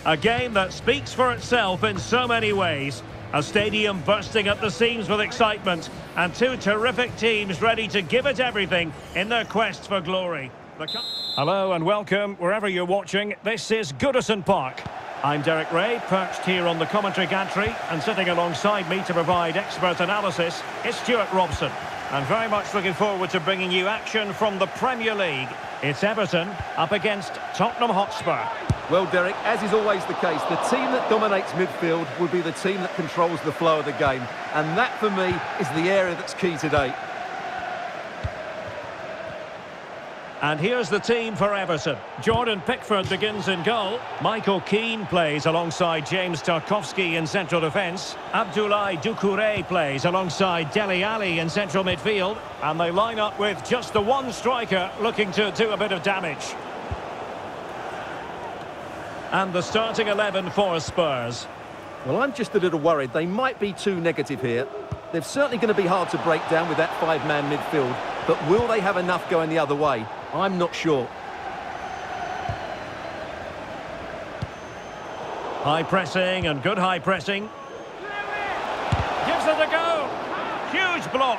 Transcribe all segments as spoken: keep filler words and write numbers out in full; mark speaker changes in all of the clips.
Speaker 1: A game that speaks for itself in so many ways. A stadium bursting at the seams with excitement, and two terrific teams ready to give it everything in their quest for glory. The Hello and welcome wherever you're watching. This is Goodison Park. I'm Derek Ray, perched here on the commentary gantry, and sitting alongside me to provide expert analysis is Stuart Robson. I'm very much looking forward to bringing you action from the Premier League. It's Everton up against Tottenham Hotspur.
Speaker 2: Well, Derek, as is always the case, the team that dominates midfield will be the team that controls the flow of the game. And that, for me, is the area that's key today.
Speaker 1: And here's the team for Everton. Jordan Pickford begins in goal. Michael Keane plays alongside James Tarkowski in central defence. Abdoulaye Doucouré plays alongside Dele Alli in central midfield. And they line up with just the one striker looking to do a bit of damage. And the starting eleven for Spurs.
Speaker 2: Well, I'm just a little worried. They might be too negative here. They're certainly going to be hard to break down with that five-man midfield. But will they have enough going the other way? I'm not sure.
Speaker 1: High pressing and good high pressing. Gives it a go. Huge block.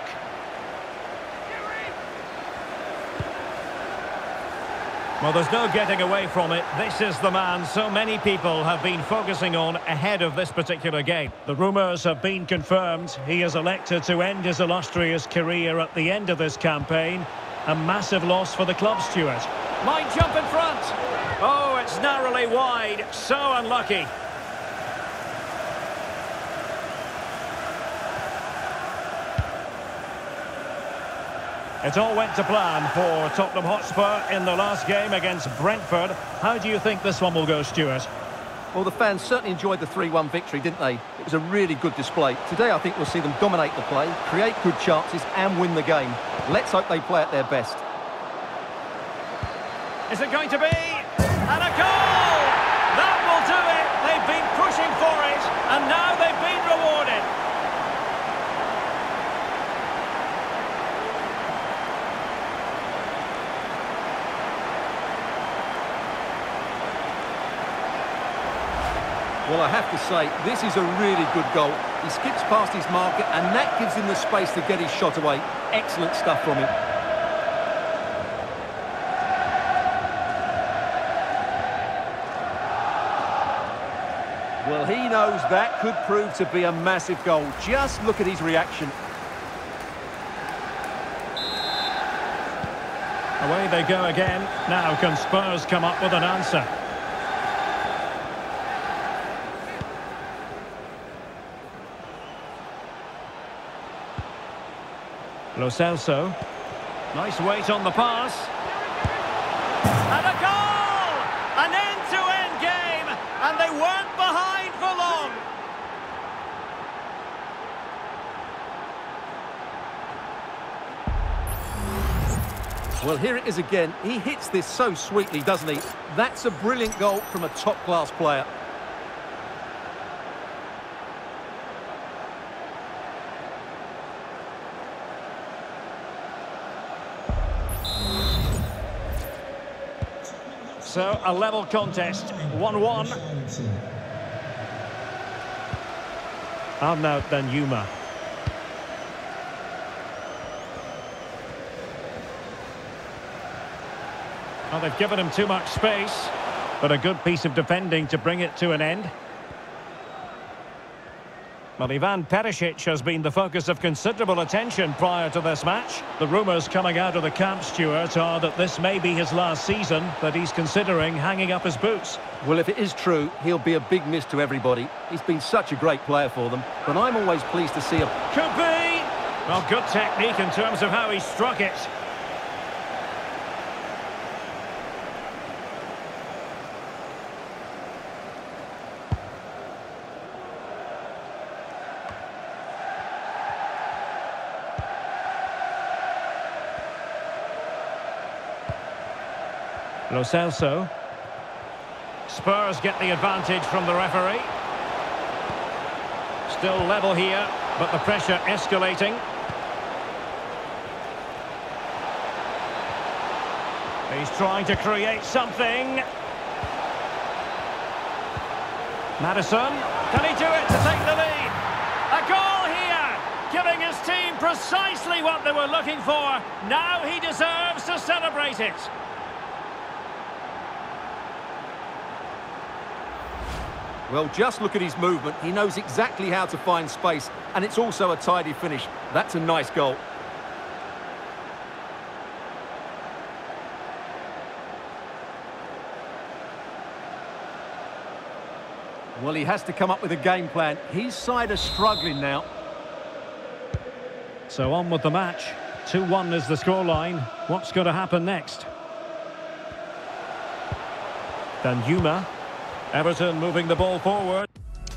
Speaker 1: Well, there's no getting away from it. This is the man so many people have been focusing on ahead of this particular game. The rumours have been confirmed. He has elected to end his illustrious career at the end of this campaign. A massive loss for the club, Stuart. Might jump in front. Oh, it's narrowly wide. So unlucky. It all went to plan for Tottenham Hotspur in the last game against Brentford. How do you think this one will go, Stuart?
Speaker 2: Well, the fans certainly enjoyed the three one victory, didn't they? It was a really good display. Today, I think we'll see them dominate the play, create good chances and win the game. Let's hope they play at their best.
Speaker 1: Is it going to be? And a goal! That will do it! They've been pushing for it, and now they've been rewarded.
Speaker 2: Well, I have to say, this is a really good goal. He skips past his marker, and that gives him the space to get his shot away. Excellent stuff from him. Well, he knows that could prove to be a massive goal. Just look at his reaction.
Speaker 1: Away they go again. Now can Spurs come up with an answer? Lo Celso. Nice weight on the pass. And a goal! An end-to-end game, and they weren't behind for long.
Speaker 2: Well, here it is again. He hits this so sweetly, doesn't he? That's a brilliant goal from a top-class player.
Speaker 1: So, a level contest, one one. Arnaut Danjuma. Well, they've given him too much space, but a good piece of defending to bring it to an end. Well, Ivan Perisic has been the focus of considerable attention prior to this match. The rumours coming out of the camp, Stuart, are that this may be his last season, that he's considering hanging up his boots.
Speaker 2: Well, if it is true, he'll be a big miss to everybody. He's been such a great player for them, but I'm always pleased to see him.
Speaker 1: Could be! Well, good technique in terms of how he struck it. Lo Celso. Spurs get the advantage from the referee. Still level here, but the pressure escalating. He's trying to create something. Maddison, can he do it to take the lead? A goal here, giving his team precisely what they were looking for. Now he deserves to celebrate it.
Speaker 2: Well, just look at his movement. He knows exactly how to find space, and it's also a tidy finish. That's a nice goal. Well, he has to come up with a game plan. His side are struggling now.
Speaker 1: So on with the match. two one is the scoreline. What's going to happen next? Danjuma. Everton moving the ball forward.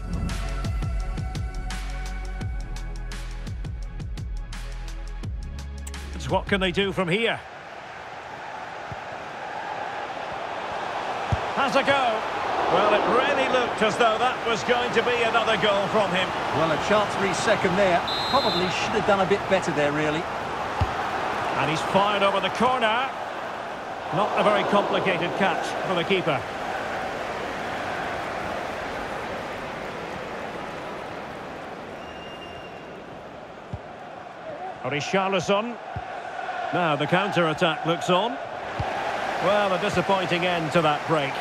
Speaker 1: What can they do from here? Has a go. Well, it really looked as though that was going to be another goal from him.
Speaker 2: Well, a chance for his second there. Probably should have done a bit better there, really.
Speaker 1: And he's fired over the corner. Not a very complicated catch for the keeper. Richarlison. Now the counter-attack looks on. Well, a disappointing end to that break.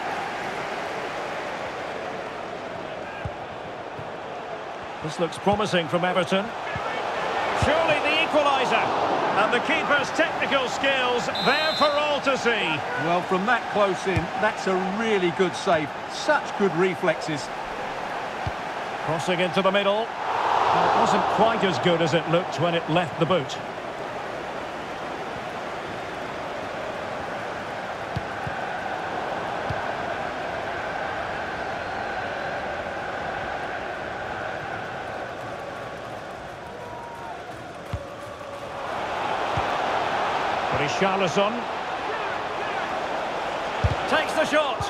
Speaker 1: This looks promising from Everton. Surely the equaliser. And the keeper's technical skills there for all to see.
Speaker 2: Well, from that close in, that's a really good save. Such good reflexes.
Speaker 1: Crossing into the middle. Well, it wasn't quite as good as it looked when it left the boot. Richarlison takes the shot.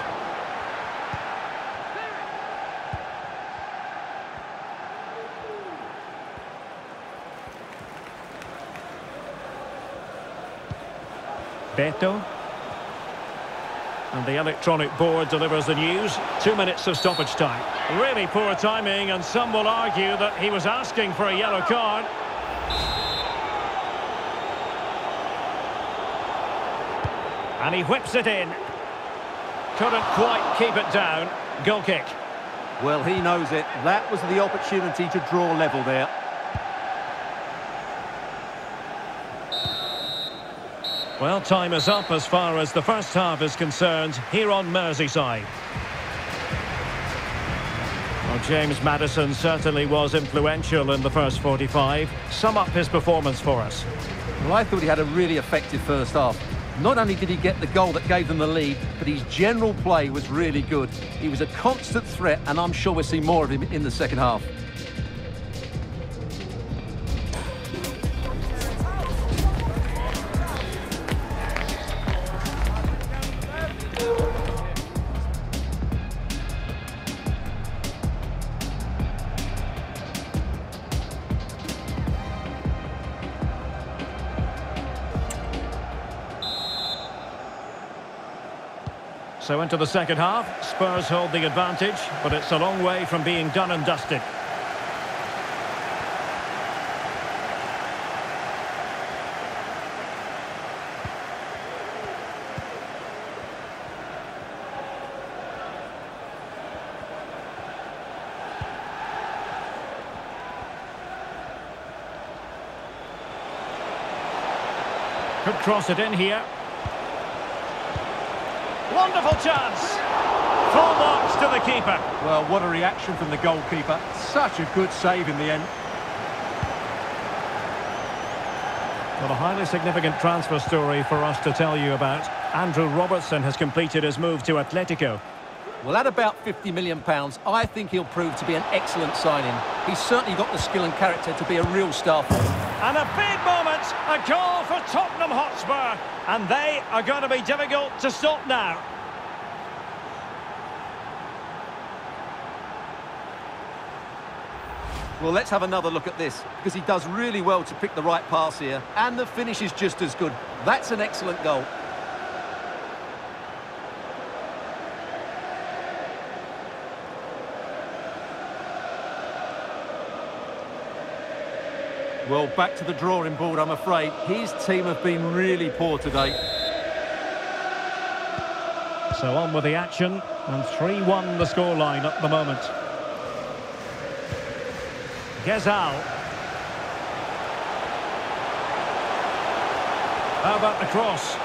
Speaker 1: Beto. And the electronic board delivers the news. Two minutes of stoppage time. Really poor timing, and some will argue that he was asking for a yellow card. And he whips it in. Couldn't quite keep it down. Goal kick.
Speaker 2: Well, he knows it. That was the opportunity to draw level there.
Speaker 1: Well, time is up as far as the first half is concerned here on Merseyside. Well, James Maddison certainly was influential in the first forty-five. Sum up his performance for us.
Speaker 2: Well, I thought he had a really effective first half. Not only did he get the goal that gave them the lead, but his general play was really good. He was a constant threat, and I'm sure we'll see more of him in the second half.
Speaker 1: So into the second half, Spurs hold the advantage, but it's a long way from being done and dusted. Could cross it in here. Wonderful chance. Full marks to the keeper.
Speaker 2: Well, what a reaction from the goalkeeper. Such a good save in the end.
Speaker 1: Well, a highly significant transfer story for us to tell you about. Andrew Robertson has completed his move to Atletico.
Speaker 2: Well, at about fifty million pounds, I think he'll prove to be an excellent signing. He's certainly got the skill and character to be a real star for them.
Speaker 1: And a big moment, a goal for Tottenham Hotspur. And they are going to be difficult to stop now.
Speaker 2: Well, let's have another look at this, because he does really well to pick the right pass here, and the finish is just as good. That's an excellent goal. Well, back to the drawing board, I'm afraid. His team have been really poor today.
Speaker 1: So on with the action, and three one the scoreline at the moment. Gezal. How about the cross?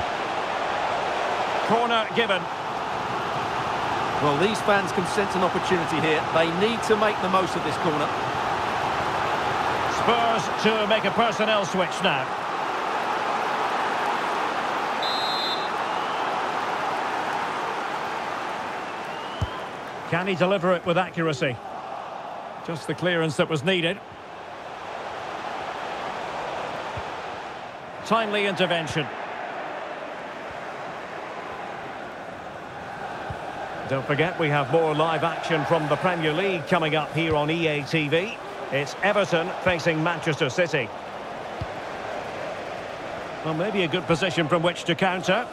Speaker 1: Corner given.
Speaker 2: Well, these fans can sense an opportunity here. They need to make the most of this corner.
Speaker 1: Spurs to make a personnel switch now. Can he deliver it with accuracy? Just the clearance that was needed. Timely intervention. Don't forget, we have more live action from the Premier League coming up here on E A T V. It's Everton facing Manchester City. Well, maybe a good position from which to counter.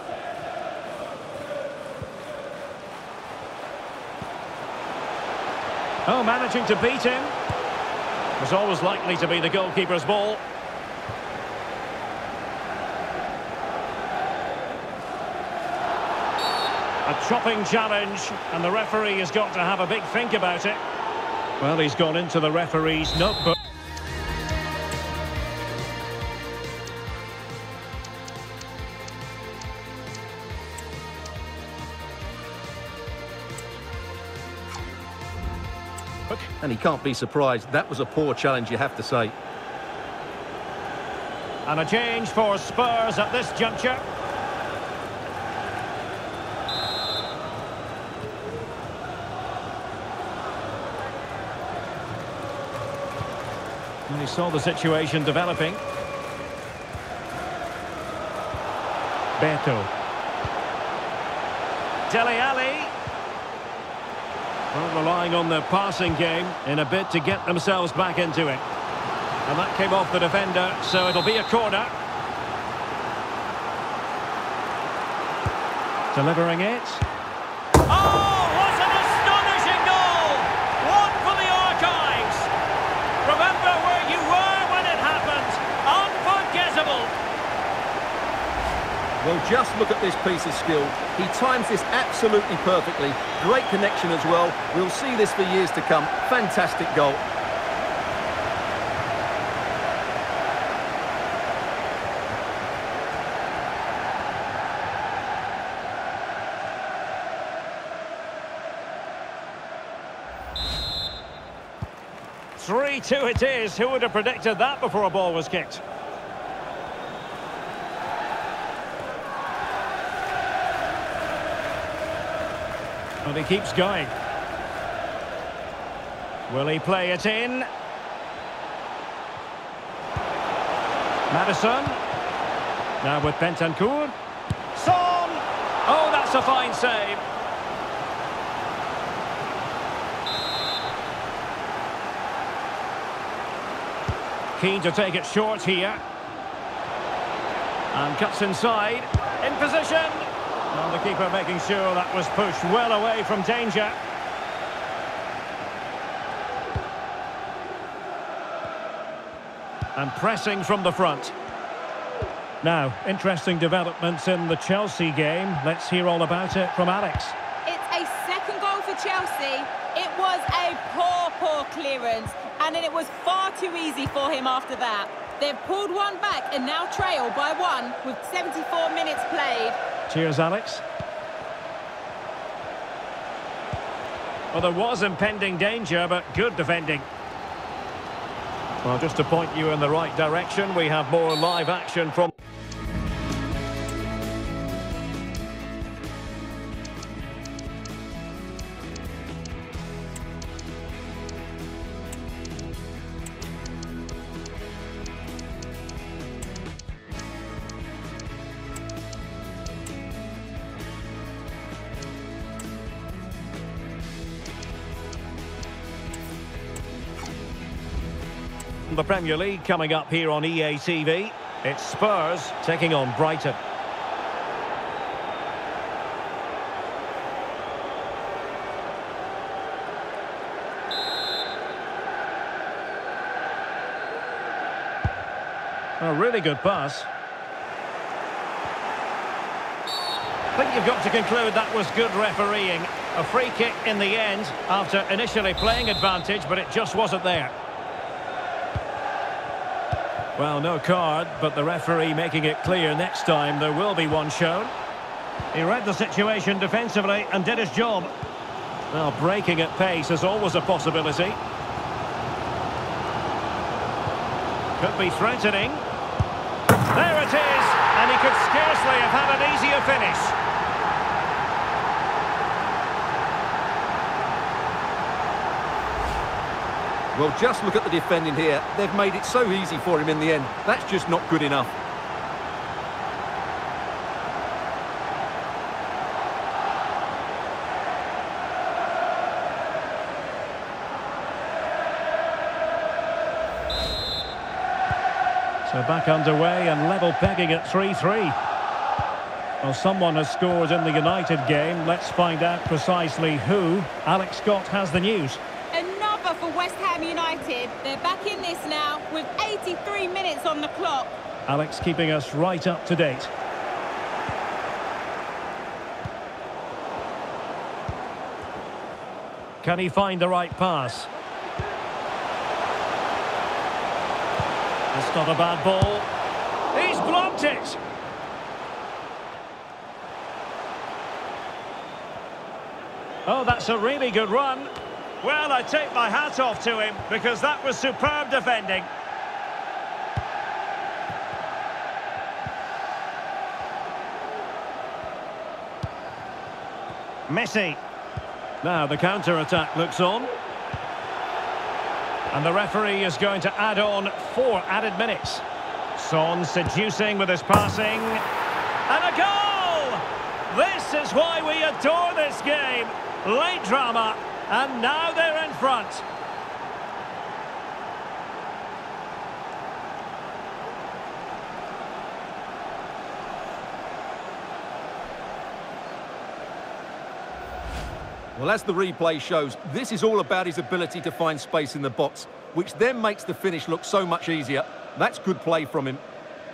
Speaker 1: Oh, managing to beat him. Was always likely to be the goalkeeper's ball. A chopping challenge, and the referee has got to have a big think about it. Well, he's gone into the referee's notebook.
Speaker 2: And he can't be surprised. That was a poor challenge, you have to say.
Speaker 1: And a change for Spurs at this juncture. And he saw the situation developing. Beto. Dele Alli. Well, relying on their passing game in a bid to get themselves back into it. And that came off the defender, so it'll be a corner. Delivering it. Oh, what an astonishing goal! One for the archives. Remember where you were when it happened. Unforgettable.
Speaker 2: Well, just look at this piece of skill. He times this absolutely perfectly. Great connection as well. We'll see this for years to come. Fantastic goal.
Speaker 1: three two it is. Who would have predicted that before a ball was kicked? And he keeps going. Will he play it in? Maddison. Now with Bentancur. Son! Oh, that's a fine save. Keen to take it short here. And cuts inside. In position. And the keeper making sure that was pushed well away from danger. And pressing from the front. Now, interesting developments in the Chelsea game. Let's hear all about it from Alex.
Speaker 3: It's a second goal for Chelsea. It was a poor, poor clearance. And then it was far too easy for him after that. They've pulled one back and now trail by one with seventy-four minutes played.
Speaker 1: Cheers, Alex. Well, there was impending danger, but good defending. Well, just to point you in the right direction, we have more live action from... the Premier League coming up here on E A T V. It's Spurs taking on Brighton. A really good pass. I think you've got to conclude that was good refereeing. A free kick in the end after initially playing advantage, but it just wasn't there. Well, no card, but the referee making it clear next time there will be one shown. He read the situation defensively and did his job. Well, breaking at pace is always a possibility. Could be threatening. There it is, and he could scarcely have had an easier finish.
Speaker 2: Well, just look at the defending here. They've made it so easy for him in the end. That's just not good enough.
Speaker 1: So back underway and level pegging at three three. Well, someone has scored in the United game. Let's find out precisely who. Alex Scott has the news.
Speaker 3: Another for West Ham United. They're back in this now with eighty-three minutes on the clock.
Speaker 1: Alex keeping us right up to date. Can he find the right pass? It's not a bad ball. He's blocked it. Oh, that's a really good run. Well, I take my hat off to him because that was superb defending. Messi. Now the counter-attack looks on. And the referee is going to add on four added minutes. Son seducing with his passing. And a goal! This is why we adore this game. Late drama, and now they're in front.
Speaker 2: Well, as the replay shows, this is all about his ability to find space in the box, which then makes the finish look so much easier. That's good play from him.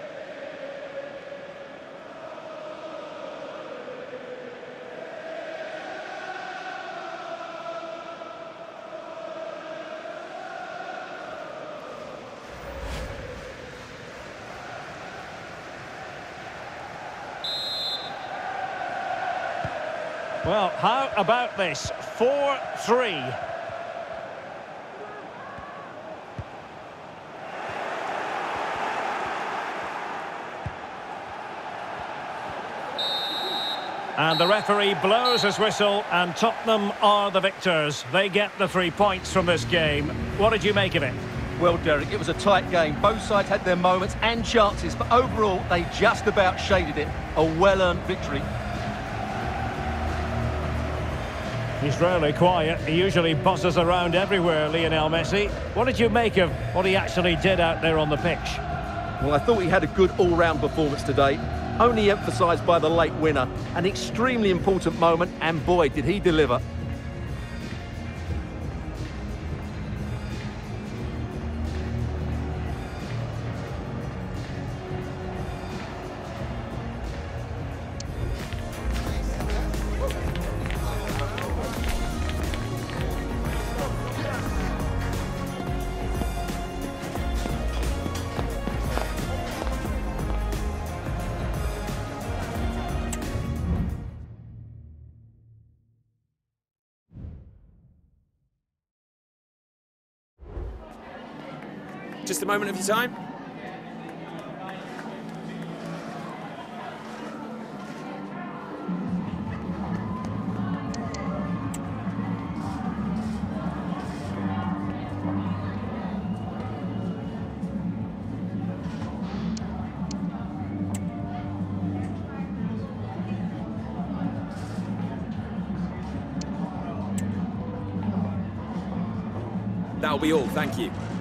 Speaker 1: Well, how about this? four three. And the referee blows his whistle, and Tottenham are the victors. They get the three points from this game. What did you make of it?
Speaker 2: Well, Derek, it was a tight game. Both sides had their moments and chances, but overall, they just about shaded it. A well-earned victory.
Speaker 1: He's rarely quiet. He usually buzzes around everywhere, Lionel Messi. What did you make of what he actually did out there on the pitch?
Speaker 2: Well, I thought he had a good all-round performance today. Only emphasised by the late winner. An extremely important moment, and boy, did he deliver.
Speaker 4: Just a moment of your time. That'll be all, thank you.